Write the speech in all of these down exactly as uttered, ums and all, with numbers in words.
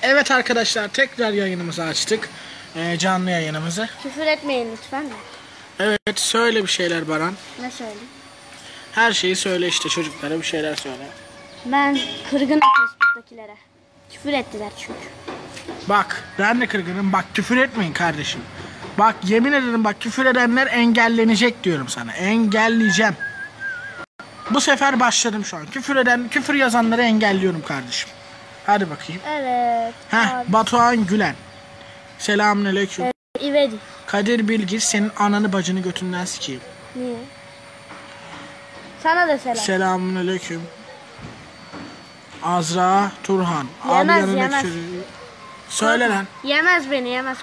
Evet arkadaşlar, tekrar yayınımızı açtık. Ee, canlı yayınımızı. Küfür etmeyin lütfen de. Evet, söyle bir şeyler Baran. Ne söyleyeyim? Her şeyi söyle işte, çocuklara bir şeyler söyle. Ben kırgınım Facebook'takilere. Küfür ettiler çünkü. Bak, ben de kırgınım. Bak, küfür etmeyin kardeşim. Bak, yemin ederim, bak, küfür edenler engellenecek diyorum sana. Engelleyeceğim. Bu sefer başladım şu an. Küfür eden, küfür yazanları engelliyorum kardeşim. Hadi bakayım. Evet. Heh, abi. Batuhan Gülen. Selamünaleyküm. Evet, İvedi. Kadir Bilgiç, senin ananı bacını götünden sikeyim. Niye? Sana da selam. Selamünaleyküm. Azra Turhan. Yemez, Abi yanındaki yemez. çocuğu- Söyle lan. Yemez beni, yemez.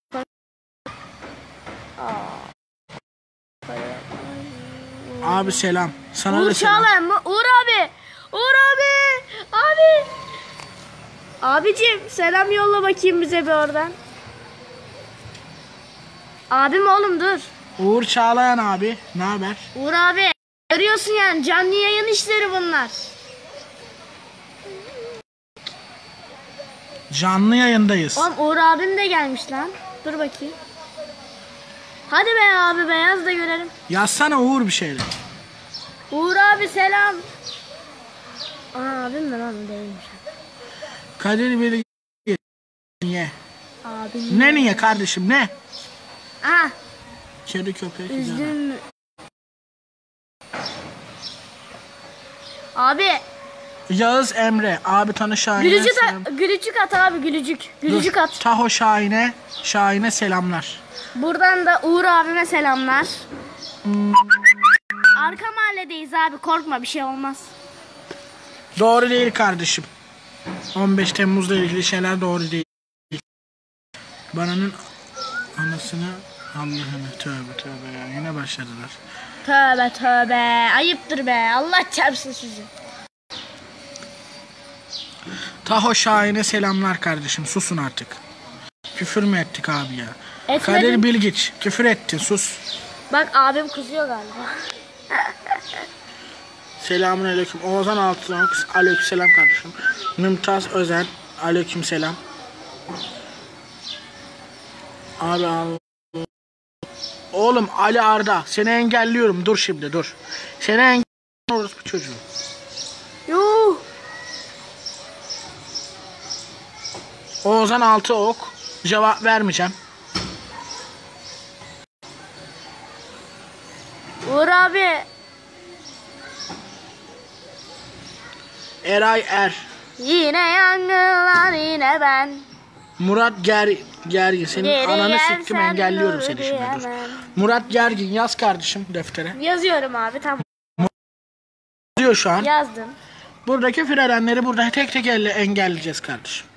Abi selam. Sana Uğur da selam. Çağlayan mı? Uğur abi. Uğur abi. Abi. Abicim selam yolla bakayım bize bir oradan. Abim oğlum dur. Uğur Çağlayan abi. Ne haber? Uğur abi. Görüyorsun yani canlı yayın işleri bunlar. Canlı yayındayız. Oğlum Uğur abim de gelmiş lan. Dur bakayım. Hadi be abi beyaz da görelim. Yazsana Uğur bir şeyler. Uğur abi selam. Aa abim mi lan değilmiş. Kadir Bilgiç. Niye? Abim. Ne niye kardeşim ne? Aha. Kedi köpek. Üzdün mü? Abi. Yağız Emre. Abi tanı Şahin'e. Gülücük, selam. at, gülücük at abi gülücük. Gülücük Dur. at. Taho Şahin'e. Şahin'e selamlar. Buradan da Uğur abime selamlar. Arka mahalledeyiz abi korkma bir şey olmaz. Doğru değil kardeşim. on beş Temmuz'la ilgili şeyler doğru değil. Bana'nın anasını Allah'ını tövbe tövbe ya, yine başladılar. Tövbe tövbe ayıptır be Allah çarpsın sizi. Taho Şahin'e selamlar kardeşim, susun artık. Küfür mü ettik abi ya? Etmedim. Kadir Bilgiç, küfür ettin, sus. Bak abim kızıyor galiba. Selamünaleyküm. Oğuzhan Altınok, aleykümselam kardeşim. Mümtaz Özen, aleykümselam. Abi Allah. Oğlum Ali Arda, seni engelliyorum. Dur şimdi dur. Seni engelliyoruz bu çocuğu. Yuh. Oğuzhan Altıok, cevap vermeyeceğim. Uğur abi. Eray Er, Yine yangınlar yine ben. Murat Ger Gergin, senin Geri ananı gelsen siktim, engelliyorum nur seni şimdi dur. diyemem. Murat Gergin yaz kardeşim deftere. Yazıyorum abi tamam. Diyor şu an. Yazdım. Buradaki frenleri burada tek tek elle engelleyeceğiz kardeşim.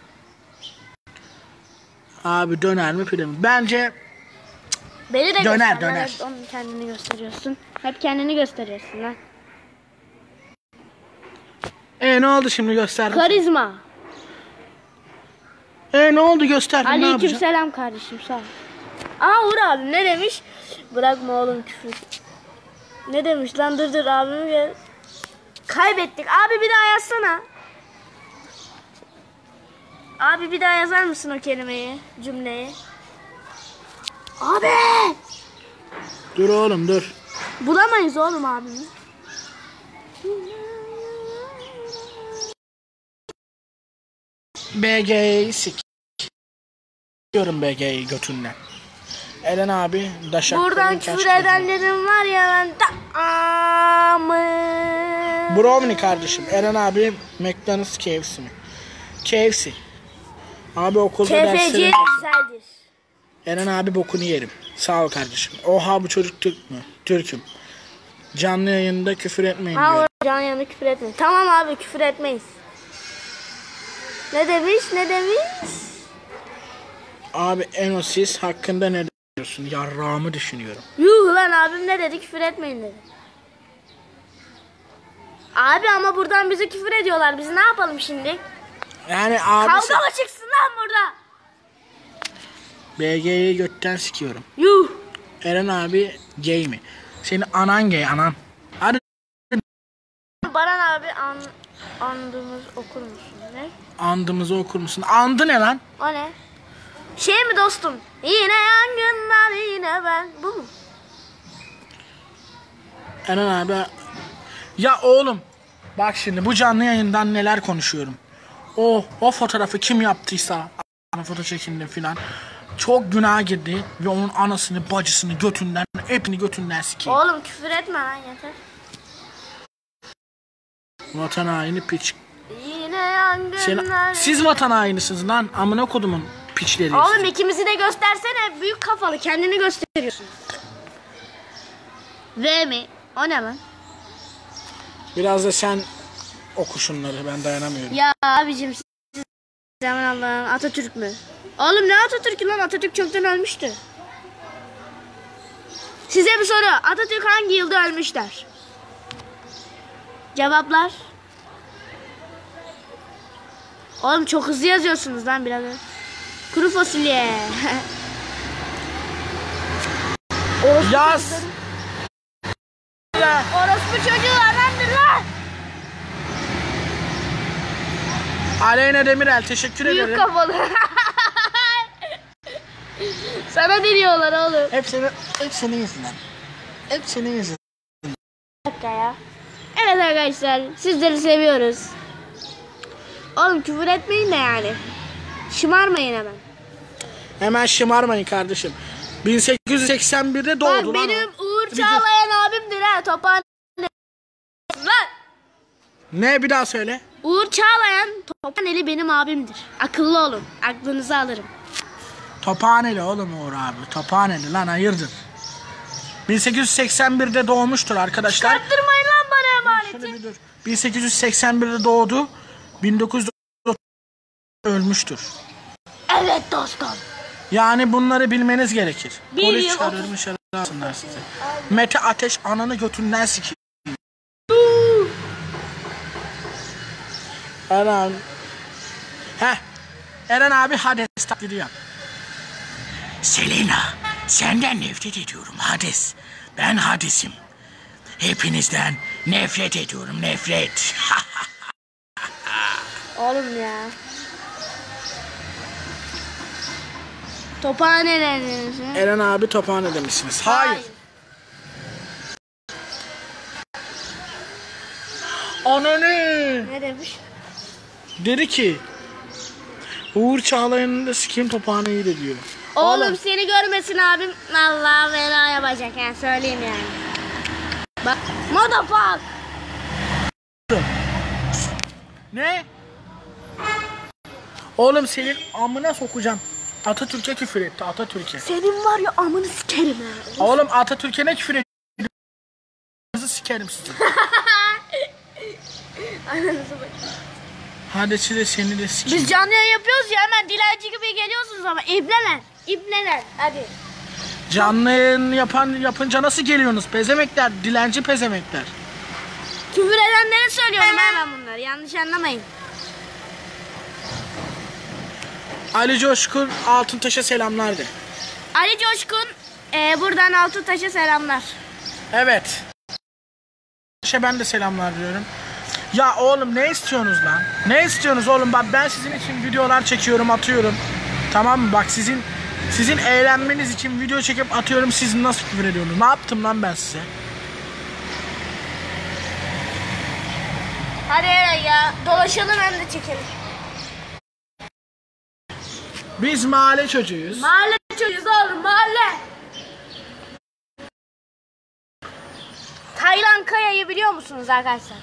Abi döner mi fren mi? Bence Beni de Döner, göster lan, döner. hep onun kendini gösteriyorsun. Hep kendini gösteriyorsun lan. e ne oldu şimdi, gösterdim. Karizma. E ne oldu, gösterdim, ne Aleyküm yapacağım? selam kardeşim sağ ol. Aa Uğur abi ne demiş? Bırakma oğlum küfür. Ne demiş lan dur dur abimi gel. Kaybettik. Abi bir daha yazsana. Abi bir daha yazar mısın o kelimeyi, cümleyi? Abi! Dur oğlum dur. Bulamayız oğlum abimi. B G'yi sik. Diyorum B G'yi götünden. Eren abi daşak. Buradan küfür edenlerin var ya ben da amı. Brownie kardeşim. Eren abi McDonald's K F C mi? K F C. Abi okulda K F C derslerim. güzeldir. Eren abi bokunu yerim. Sağ ol kardeşim. Oha bu çocuk Türk mü? Türk'üm. Canlı yayında küfür etmeyin Ha diyor. o canın yanında küfür etmeyin. Tamam abi küfür etmeyiz. Ne demiş ne demiş? Abi Enosis hakkında ne diyorsun? Yarrağımı düşünüyorum. Yuh lan abim ne dedi küfür etmeyin dedi. Abi ama buradan bize küfür ediyorlar. Biz ne yapalım şimdi? Yani abi Kavga mı çıksın lan burada? B G'yi götten sikiyorum. Yuh. Eren abi gay mi? Senin anan gay, anan. Hadi Baran abi an... Andımız okur musun? Ne? Andımızı okur musun? Andı ne lan? O ne? Şey mi dostum? Yine yangınlar yine ben. Bu mu? Eren abi. Ya oğlum. Bak şimdi bu canlı yayından neler konuşuyorum. O o fotoğrafı kim yaptıysa foto çekimde filan çok günah girdi ve onun anasını, bacısını, götünden, hepini götünden sikeyim. Oğlum küfür etme lan yeter. Vatan haini piç. Yine yangınlar. Sen, siz vatan hainisiniz lan. Amına kodumun piçleri. Oğlum ikimizi de göstersene. Büyük kafalı kendini gösteriyorsun. V mi? O ne lan? Biraz da sen oku şunları, ben dayanamıyorum. Ya abicim siz zaman Allah'ın Atatürk mü? Oğlum ne Atatürk'ü lan? Atatürk çoktan ölmüştü. Size bir soru. Atatürk hangi yılda ölmüşler? Cevaplar. Oğlum çok hızlı yazıyorsunuz lan birader. Kuru fasulye. Orospu Yaz. çocukları- Ya. Orospu çocuğu anamdır lan. Aleyna Demirel teşekkür Büyük ederim. kafalı. Sana deniyorlar oğlum. Hep senin, hep senin yüzünden. Hep senin yüzünden. Bir dakika ya. Evet arkadaşlar sizleri seviyoruz. Oğlum küfür etmeyin de yani. Şımarmayın hemen. Hemen şımarmayın kardeşim. bin sekiz yüz seksen birde doğdu Bak lan benim o. Uğur Bir Çağlayan abimdir ha. Tophane. Lan. Ne, bir daha söyle. Uğur Çağlayan Tophaneli benim abimdir. Akıllı olun. Aklınızı alırım. Tophaneli oğlum Uğur abi. Tophaneli lan, hayırdır. bin sekiz yüz seksen birde doğmuştur arkadaşlar. Çarptırmayın lan bana Şöyle emaneti. bir dur. bin sekiz yüz seksen birde doğdu. bin dokuz yüz ölmüştür. Evet dostum. Yani bunları bilmeniz gerekir. Bir Polis yıl çağırır mı çağırsınlar size. Mete Ateş ananı götünden sikeyim. Eren. Heh. Eren abi Hades taklidi yap. Selena, senden nefret ediyorum Hades. Ben Hades'im. Hepinizden nefret ediyorum, nefret. Oğlum ya. Tophaneleriniz mi? Eren abi Tophane demişsiniz. Hayır. Ananı. Ne demiş? Dedi ki Uğur Çağlayan'ın da sikeyim Tophane'yi de diyor. Oğlum, Oğlum. seni görmesin abim. Allah fena yapacak yani söyleyeyim yani. Bak motherfuck. Ne? Oğlum senin amına sokacağım. Atatürk'e küfür etti, Atatürk'e. Senin var ya amını sikerim ha. Oğlum Atatürk'e ne küfür etti? Nasıl sikerim sizi? Ananızı bak. Hadi size seni de sikeyim. Biz canlı yayın yapıyoruz ya hemen dilenci gibi geliyorsunuz ama ibneler. İbneler hadi. Canlı yayın yapan, yapınca nasıl geliyorsunuz? Pezemekler, dilenci pezemekler. Küfür edenleri söylüyorum hemen bunları yanlış anlamayın. Ali Coşkun Altıntaş'a selamlar de. Ali Coşkun e, buradan Altıtaş'a selamlar. Evet. İşte ben de selamlar diyorum. Ya oğlum ne istiyorsunuz lan? Ne istiyorsunuz oğlum? Bak ben sizin için videolar çekiyorum, atıyorum. Tamam mı? Bak sizin sizin eğlenmeniz için video çekip atıyorum. Siz nasıl küfür ediyorsunuz? Ne yaptım lan ben size? Hadi ya dolaşalım hem de çekelim. Biz mahalle çocuğuyuz. Mahalle çocuğuz oğlum mahalle. Taylan Kaya'yı biliyor musunuz arkadaşlar?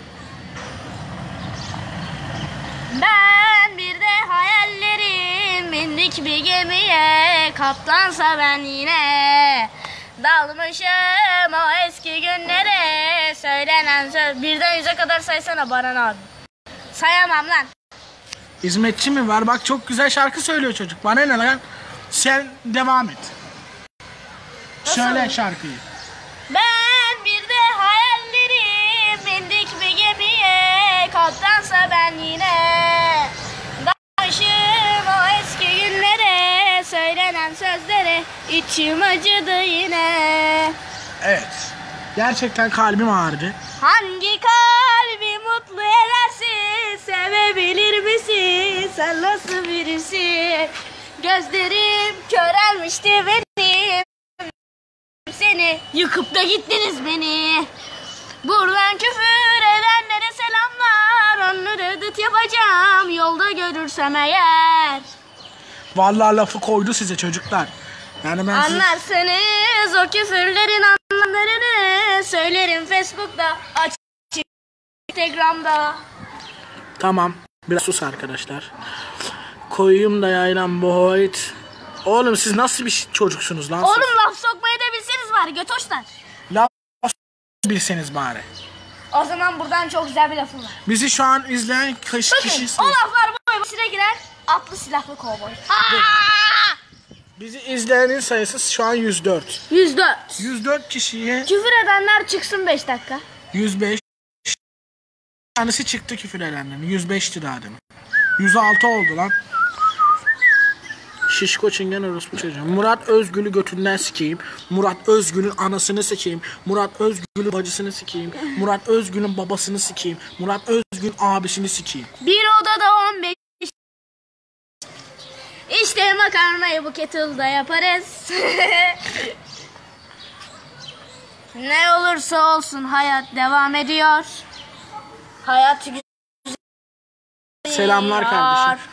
Ben bir de hayallerim bindik bir gemiye, kaptansa ben yine dalmışım o eski günlere, söylenen söz birden yüze kadar saysana Baran abi. Sayamam lan. Hizmetçi mi var? Bak çok güzel şarkı söylüyor çocuk. Bana ne lan? Sen devam et. Söyle şarkıyı. Ben bir de hayallerim bindik bir gemiye, kaptansa ben yine dalmışım o eski günlere, söylenen sözlere içim acıdı yine. Evet. Gerçekten kalbim ağrıdı. Hangi kalbi mutlu ederse sevebilir misin? Sen nasıl birisin? Gözlerim körelmişti benim. Seni yıkıp da gittiniz beni. Buradan küfür edenlere selamlar. Onları dıt yapacağım yolda görürsem eğer. Vallahi lafı koydu size çocuklar. Yani ben siz... Anlarsınız o küfürlerin anlamlarını. Söylerim Facebook'ta, açık Instagram'da. Tamam. Biraz sus arkadaşlar. Koyayım da yaylan boyut. Oğlum siz nasıl bir çocuksunuz lan? Oğlum laf sokmayı da bilseniz var götoşlar. Laf bilseniz bari. O zaman buradan çok güzel bir lafım var. Bizi şu an izleyen kişi... Bakın kişi o laflar bu başına girer. Atlı silahlı kovboy. Bizi izleyenin sayısı şu an yüz dört. yüz dört. yüz dört kişiye Küfür edenler çıksın beş dakika. yüz beş. Tanesi çıktı küfür edenlerin. yüz beşti daha demin. yüz altı oldu lan. Şişko çingen orospu çocuğu. Murat Özgül'ü götünden sikeyim. Murat Özgül'ün anasını sikeyim. Murat Özgül'ün bacısını sikeyim. Murat Özgül'ün babasını sikeyim. Murat Özgül'ün abisini sikeyim. Bir odada on beş. İşte makarnayı bu kettle'da yaparız. Ne olursa olsun hayat devam ediyor. Hayat güzel. Selamlar kardeşim.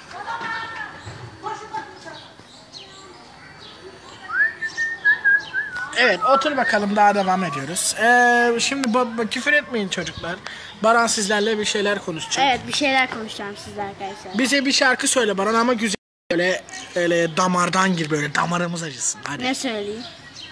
Evet, otur bakalım, daha devam ediyoruz. Ee, şimdi ba- küfür etmeyin çocuklar. Baran sizlerle bir şeyler konuşacak. Evet, bir şeyler konuşacağım sizle arkadaşlar. Bize bir şarkı söyle Baran, ama güzel, böyle, böyle damardan gir, böyle damarımız acısın. Hadi. Ne söyleyeyim?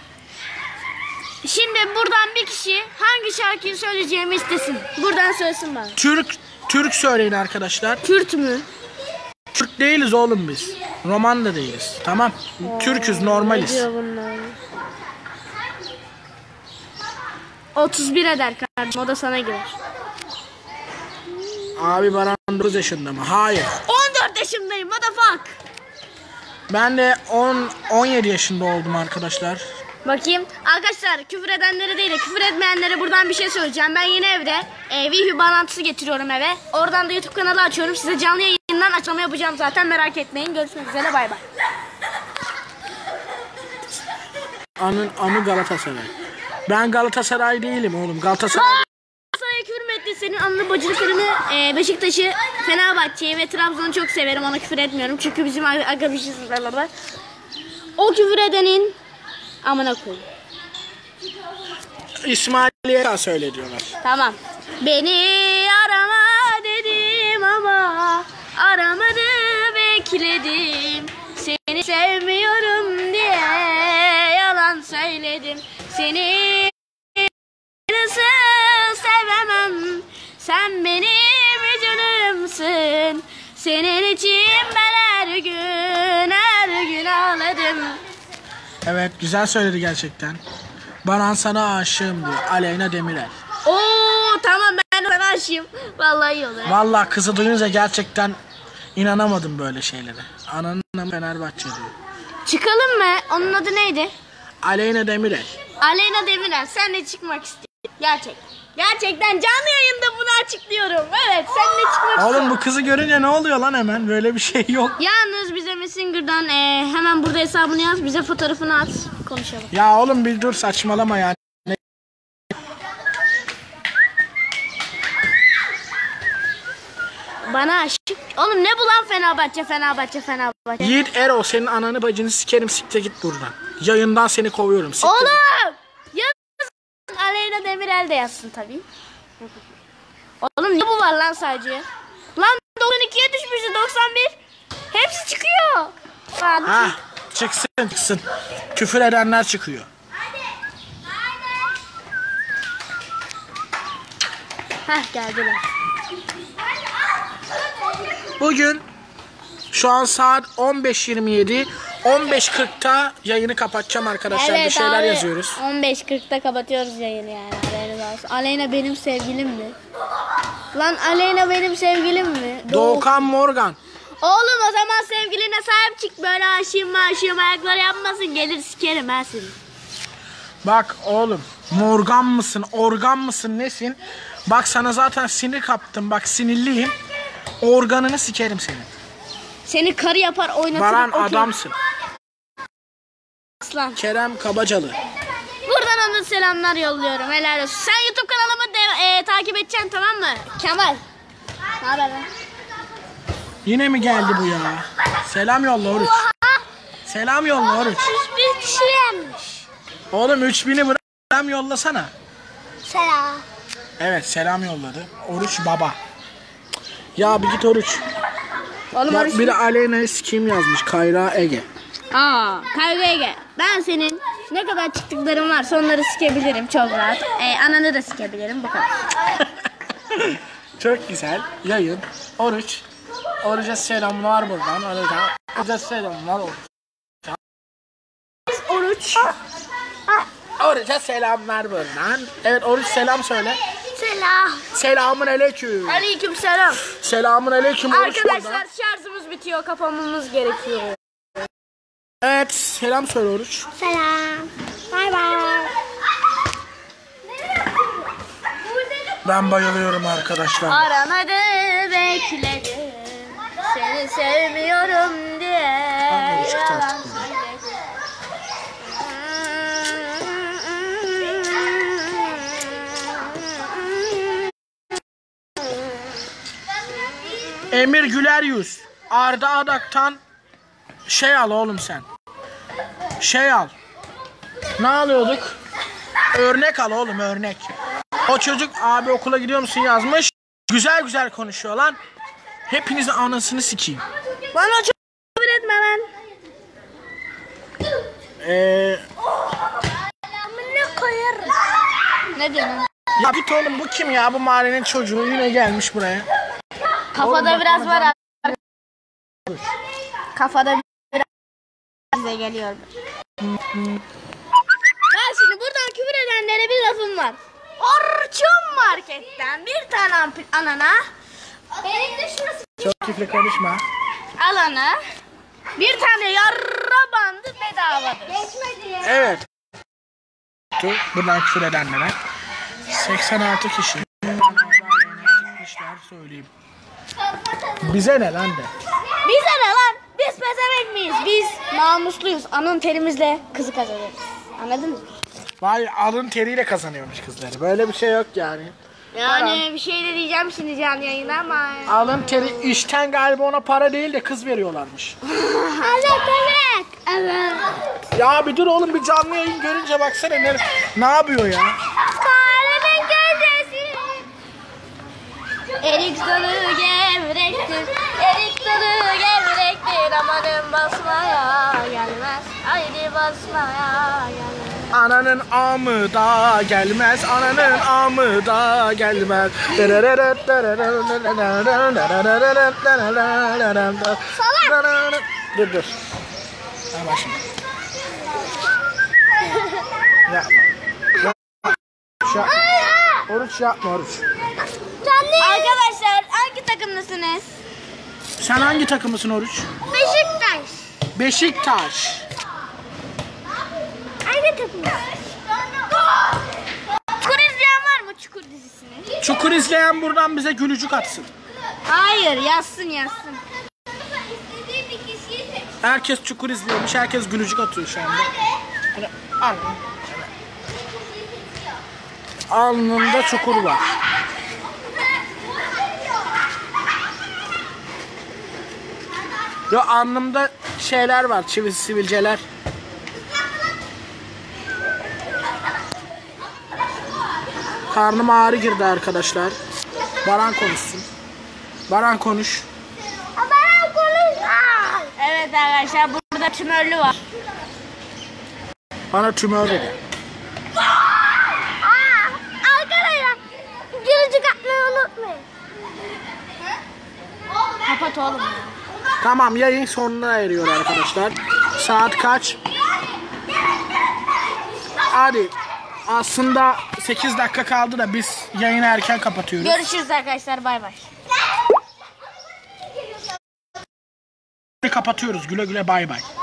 Şimdi buradan bir kişi hangi şarkıyı söyleyeceğimi istesin. Buradan söylesin bana. Türk Türk söyleyin arkadaşlar. Kürt mü? Türk değiliz oğlum biz. Roman da değiliz. Tamam. Türküz, normaliz. Ne diyor bunlar? otuz bir eder kardeşim, o da sana girer. Abi Baran dokuz yaşında mı? Hayır. on dört yaşındayım, what the fuck? Ben de on on yedi yaşında oldum arkadaşlar. Bakayım. Arkadaşlar küfür edenlere değil de küfür etmeyenlere buradan bir şey söyleyeceğim. Ben yine evde e, Wi-Fi bağlantısı getiriyorum eve. Oradan da YouTube kanalı açıyorum. Size canlı yayından açıklama yapacağım zaten, merak etmeyin. Görüşmek üzere, bay bay. Anın anı Galatasaray. Ben Galatasaray değilim oğlum. Galatasaray. Galatasaray'a küfür mü etti? Senin anını bacını karını e, Beşiktaş'ı, Fenerbahçe'yi ve Trabzon'u çok severim. Ona küfür etmiyorum. Çünkü bizim aga bir şey var. O küfür edenin amına koyayım. İsmail'e söyle diyorlar. Tamam. Beni arama dedim ama aramadı, bekledim. Seni sevmiyorum diye yalan söyledim. Seni nasıl sevemem? Sen benim canımsın. Senin için ben her gün her gün ağladım. Evet, güzel söyledi gerçekten. Baran sana aşığım diyor. Aleyna Demirel. Oo tamam, ben ona aşığım. Vallahi iyi olur. Vallahi kızı duyunca gerçekten inanamadım böyle şeylere. Ananın amı Fenerbahçe diyor. Çıkalım mı? Onun adı neydi? Aleyna Demirel. Aleyna Demirel. Senle çıkmak istiyorum. Gerçekten. Gerçekten canlı yayında bunu açıklıyorum. Evet, seninle çıkmak istiyorum. Oğlum bu kızı görünce ne oluyor lan hemen? Böyle bir şey yok. Yalnız bize Messenger'dan e, hemen burada hesabını yaz. Bize fotoğrafını at. Konuşalım. Ya oğlum bir dur, saçmalama yani. Bana aşık. Oğlum ne bu lan Fenerbahçe, Fenerbahçe, Fenerbahçe. Yiğit Ero, senin ananı bacını sikerim, siktir git buradan. Yayından seni kovuyorum. Siktir git. Oğlum! Yaz. Aleyna Demirel de yazsın tabii. Oğlum ne bu var lan sadece? Lan doksan ikiye düşmüştü, doksan bir. Hepsi çıkıyor. Lan. Ha, çıksın çıksın. Küfür edenler çıkıyor. Heh, geldiler. Bugün şu an saat on beş yirmi yedi. on beş kırkta yayını kapatacağım arkadaşlar. Bir şeyler abi, yazıyoruz. on beş kırkta kapatıyoruz yayını yani. Aleyna, olsun. Aleyna benim sevgilim mi? Lan Aleyna benim sevgilim mi? Doğukan Morgan. Oğlum o zaman sevgiline sahip çık. Böyle aşığım aşığım ayakları yapmasın. Gelir sikerim ben seni. Bak oğlum, Morgan mısın, organ mısın, nesin? Bak sana zaten sinir kaptım. Bak sinirliyim. Organını sikerim senin. Seni karı yapar oynatırım. Baran okey. adamsın. Aslan. Kerem Kabacalı. Buradan ona selamlar yolluyorum. Helal olsun. Sen YouTube kanalımı de, e, takip edeceksin, tamam mı? Kemal. Ne haber lan? Yine mi geldi bu ya? Selam yolla Oruç. Selam yolla Oruç. yüz bir kişi gelmiş. Oğlum üç bini bırak. Selam yollasana. Selam. Evet selam yolladı. Oruç baba. Ya bir git Oruç. Oğlum Ya, Oruç. biri Aleyna'yı sikeyim yazmış. Kayra Ege. Aa, kavgaya gel. Ben senin ne kadar çıktıklarım varsa onları sikebilirim çok rahat. E, ananı da sikebilirim, bu kadar. Çok güzel. Yayın. Oruç. Oruç'a selamlar buradan. Oruç'a. Oruç'a selamlar Oruç. Oruç. Oruç'a selamlar buradan. Evet Oruç selam söyle. Selam. Selamun aleyküm. Aleyküm selam. Selamun aleyküm Oruç Arkadaşlar burada. şarjımız bitiyor, kapamamız gerekiyor. Evet selam söyle Oruç. Selam. Bay bay. Ben bayılıyorum arkadaşlar. Aramadı bekledim. Seni sevmiyorum diye. Tamam, çıktı artık buradan. Emir Güler Yüz. Arda Adak'tan şey al oğlum sen. Şey al. Ne alıyorduk? Örnek al oğlum örnek. O çocuk abi okula gidiyor musun yazmış. Güzel güzel konuşuyor lan. Hepinizin anasını sikeyim. Bana çok kabul etme lan. Eee... Ne koyarım? Ne diyorsun? Ya git oğlum bu kim ya? Bu mahallenin çocuğu yine gelmiş buraya. Kafada Oğlum, biraz bak, var. Kafada biraz bize geliyor. Ben şimdi buradan küfür edenlere bir lafım var. Orçun marketten bir tane ampul anana. Benim de şurası. Çok küfür konuşma. Alana bir tane yarra bandı bedavadır. Geçmedi. Evet. Buradan küfür edenlere. seksen altı kişi. Gitmişler söyleyeyim. Bize ne lan de. Bize ne lan? Biz pezevenk miyiz? Biz namusluyuz. Anın terimizle kızı kazanırız. Anladın mı? Vay alın teriyle kazanıyormuş kızları. Böyle bir şey yok yani. Yani bir şey de diyeceğim şimdi canlı yayında ama. Alın teri işten galiba ona para değil de kız veriyorlarmış. Evet evet. Evet. Ya bir dur oğlum bir canlı yayın görünce baksana ne, ne yapıyor ya? Kahremin gecesi. Erik dalı gevrektir. Erik dalı gevrektir. Amanın basmaya gelmez. Haydi basmaya gelmez. Ananın amı da gelmez, ananın amı da gelmez. Salak. Dur dur. Ha başım. Yapma. Oruç yapma. Oruç yapma oruç. Arkadaşlar hangi takımlısınız? Sen hangi takımısın Oruç? Beşiktaş. Beşiktaş. Hangi takımlısınız? Çukur izleyen var mı Çukur dizisini? Çukur izleyen buradan bize gülücük atsın. Hayır, yazsın yazsın. Herkes Çukur izliyormuş, herkes gülücük atıyor şu anda. Hani, al- Alnında çukur var. Yo alnımda şeyler var, çivi sivilceler. Karnım ağrı girdi arkadaşlar. Baran konuşsun. Baran konuş. Evet arkadaşlar burada tümörlü var. Bana tümör dedi. Arkadaşlar gülücük atmayı unutmayın. Kapat oğlum. Tamam yayın sonuna eriyor arkadaşlar. Saat kaç? Hadi. Aslında sekiz dakika kaldı da biz yayını erken kapatıyoruz. Görüşürüz arkadaşlar, bay bay. Kapatıyoruz. Güle güle bay bay.